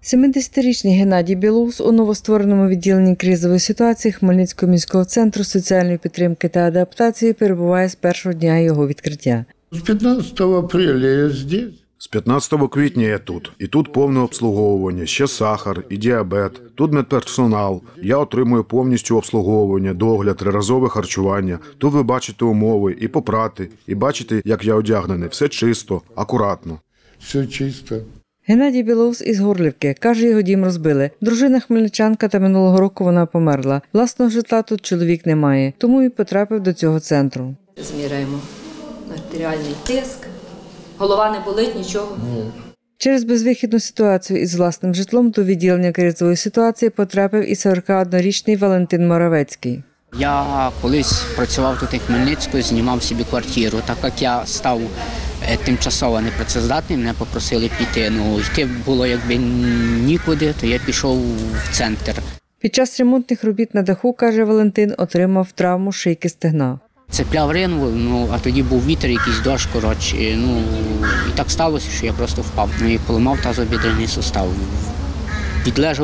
70-річний Геннадій Білоус у новоствореному відділенні кризової ситуації Хмельницького міського центру соціальної підтримки та адаптації перебуває з першого дня його відкриття. З 15 апреля я здесь. З 15 квітня я тут. І тут повне обслуговування, ще сахар і діабет. Тут медперсонал. Я отримую повністю обслуговування, догляд, триразове харчування. Тут ви бачите умови і попрати, і бачите, як я одягнений. Все чисто, акуратно. Все чисто. Геннадій Білоус із Горлівки. Каже, його дім розбили. Дружина хмельничанка та минулого року вона померла. Власного житла тут чоловік не має, тому і потрапив до цього центру. Зміряємо артеріальний тиск. Голова не болить, нічого? Ні. Через безвихідну ситуацію із власним житлом до відділення кризової ситуації потрапив і 41-річний Валентин Моравецький. Я колись працював тут у Хмельницьку, знімав собі квартиру. Так як я став тимчасово непрацездатним, мене попросили піти. Йти було якби нікуди, то я пішов в центр. Під час ремонтних робіт на даху, каже Валентин, отримав травму шийки стегна. Цепляв ринву, а тоді був вітер, якийсь дощ, і так сталося, що я просто впав. І поламав тазобідрений сустав. Відлежав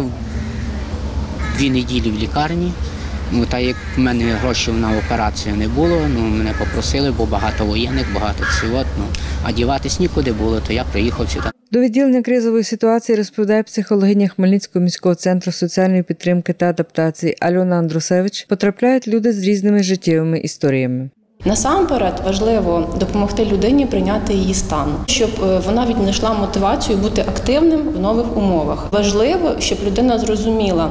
2 неділі в лікарні. Та як в мене грошей на операцію не було, мене попросили, бо багато воєнних, багато всього. А діватись нікуди було, то я приїхав сюди. До відділення кризової ситуації розповідає психологиня Хмельницького міського центру соціальної підтримки та адаптації Альона Андрусевич, потрапляють люди з різними життєвими історіями. Насамперед важливо допомогти людині прийняти її стан, щоб вона віднайшла мотивацію бути активним в нових умовах. Важливо, щоб людина зрозуміла,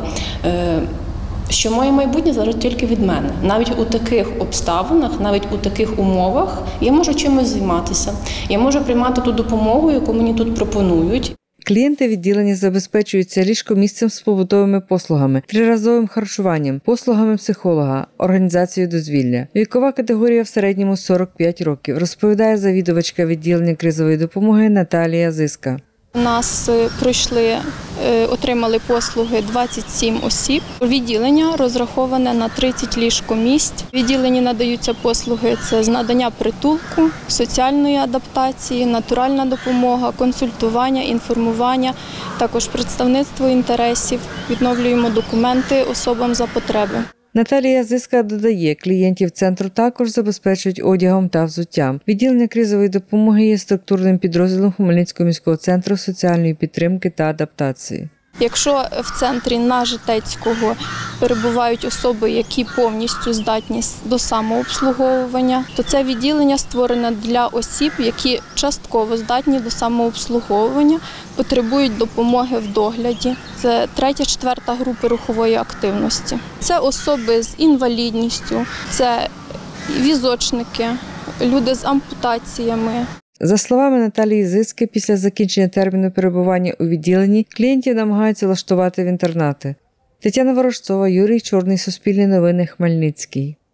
що моє майбутнє залежить тільки від мене. Навіть у таких обставинах, навіть у таких умовах я можу чимось займатися. Я можу приймати ту допомогу, яку мені тут пропонують. Клієнти відділення забезпечуються ліжкомісцем з побутовими послугами, триразовим харчуванням, послугами психолога, організацією дозвілля. Вікова категорія в середньому 45 років, розповідає завідувачка відділення кризової допомоги Наталія Зиска. У нас отримали послуги 27 осіб. Відділення розраховане на 30 ліжкомісць. В відділенні надаються послуги – це з надання притулку, соціальної адаптації, натуральна допомога, консультування, інформування, також представництво інтересів. Відновлюємо документи особам за потреби. Наталія Зиска додає, клієнтів центру також забезпечують одягом та взуттям. Відділення кризової допомоги є структурним підрозділом Хмельницького міського центру соціальної підтримки та адаптації. Якщо в центрі на Житецького перебувають особи, які повністю здатні до самообслуговування, то це відділення створене для осіб, які частково здатні до самообслуговування, потребують допомоги в догляді. Це 3-4 групи рухової активності. Це особи з інвалідністю, це візочники, люди з ампутаціями. За словами Наталії Зиски, після закінчення терміну перебування у відділенні клієнтів намагаються влаштувати в інтернати. Тетяна Ворожцова, Юрій Чорний, Суспільне новини, Хмельницький.